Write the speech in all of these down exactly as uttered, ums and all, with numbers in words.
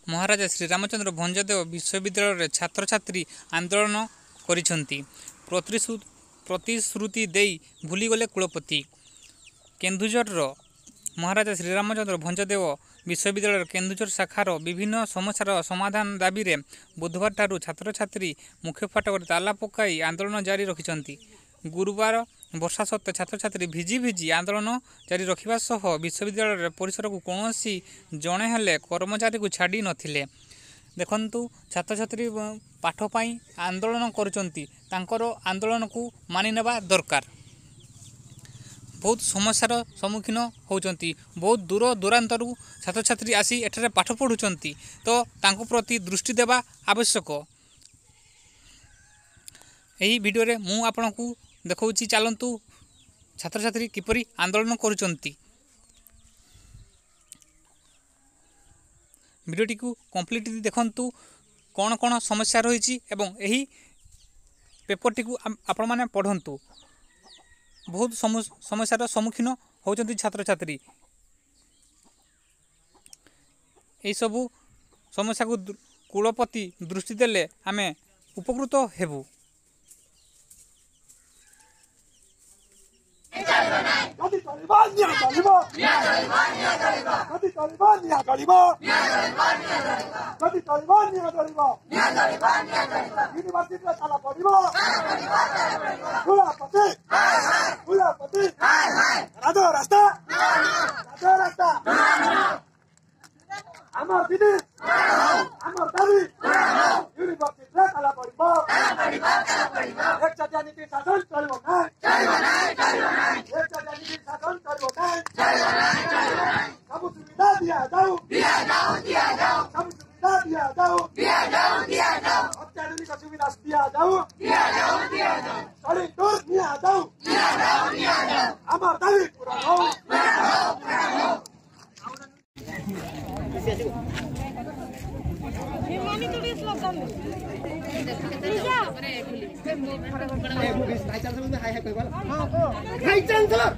महाराजा श्रीरामचंद्र भंजदेव विश्वविद्यालय छात्र छात्री आंदोलन करिसेंती। प्रतिश्रुति देई भूलीगले कुलपति। केन्दुझर महाराजा श्रीरामचंद्र भंजदेव विश्वविद्यालय केन्दुझर शाखार विभिन्न समस्यार समाधान दाबी रे बुधवार ठारू छात्र छात्री मुख्य फाटक ताला पकाई आंदोलन जारी रखिछंती। गुरुवार वर्षा सत्वे छात्र छात्री भिजी भिजी आंदोलन जारी रखिबा सह विश्वविद्यालय परिसर को कौनसी जणे हेले कर्मचारी को छाड़ी नथिले। देखंतु छात्र छात्री पाठ पाई आंदोलन करुचंती, तांकर आंदोलन को मानि नेबा दरकार। बहुत समस्यार सम्मुखीन होउचंती, बहुत दूर दूरांतरू छात्र छात्री आसी एठारे पाठ पढ़ुचंती, तो तांको प्रति दृष्टि देबा आवश्यक। एही वीडियो रे मु आपनकू देखौची, चलंतु छात्र छात्री किपरि आंदोलन करुचंती। वीडियोटी को कंप्लीट देखंतु कौन कौन समस्या रही एवं यही पेपरटी को आपण माने पढ़ंतु। बहुत समस्यार सम्मुखीन होउचंती छात्र छात्री। यही सबू समस्या को कुलपति दृष्टि देले आमे उपकृत हेबु। कति तालिबान निया गलिबो निया तालिबान निया गलिबो कति तालिबान निया गलिबो निया तालिबान निया गलिबो कति तालिबान निया गलिबो निया तालिबान निया गलिबो यूनिवर्सिटी रे ताला पड़िबो ताला पड़िबो ताला पड़िबो कुलपति हाय हाय कुलपति हाय हाय राजो रास्ता राजो रास्ता हमर दिदी हमर दाबी यूनिवर्सिटी रे ताला पड़िबो ताला पड़िबो ताला पड़िबो एक चटिया नीति शासन चलिबो ना चलिबो ना चलिबो ना एक चटिया नीति शासन चलिबो ना चलिबो ना चलिबो ना सब सुविधा दिया जाओ दिया जाओ दिया जाओ सब सुविधा दिया जाओ दिया जाओ दिया जाओ अत्याधुनिक सुविधा दिया जाओ दिया जाओ दिया जाओ सड़क दूर दिया जाओ दिया जाओ दिया जाओ हमर दाबी पूरा हो पूरा हो पूरा हो। ये मानी थोड़ी स्लोप डाउन दे हाय चांसलर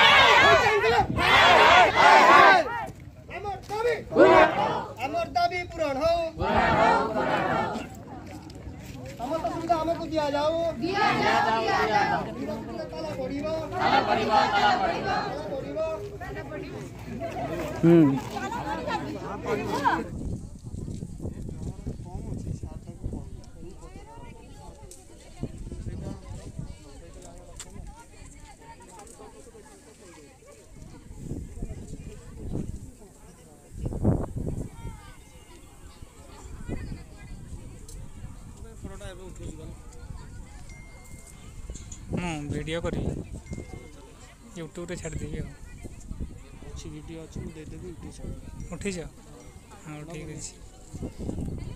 हमर दाबी पूरण हो हमर तो सुविधा हमको दिया जाओ दिया जाओ दिया जाओ ताला पड़िबो ताला पड़िबो ताला पड़िबो ताला पड़िबो हम्म ମୁଁ वीडियो करी यूट्यूब रे छाड़ देबी। अच्छी वीडियो अच्छी दे देबी, उठी उठी जा। हाँ ठीक है।